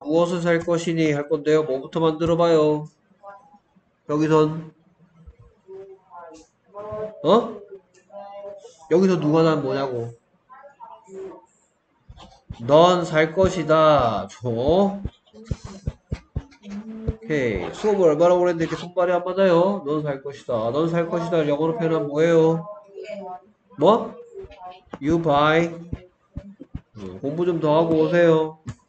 무엇을 살 것이니 할 건데요. 뭐부터 만들어봐요. 여기선 어? 여기서 누가 난 뭐냐고. 넌 살 것이다. 줘. 오케이. 수업을 얼마나 오래 했는데 이렇게 손발이 안 맞아요? 넌 살 것이다. 넌 살 것이다. 영어로 표현하면 뭐예요? 뭐? You buy. 공부 좀 더 하고 오세요.